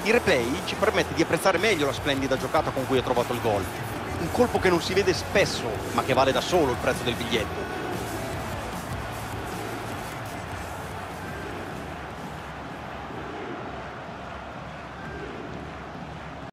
Il replay ci permette di apprezzare meglio la splendida giocata con cui ha trovato il gol. Un colpo che non si vede spesso, ma che vale da solo il prezzo del biglietto.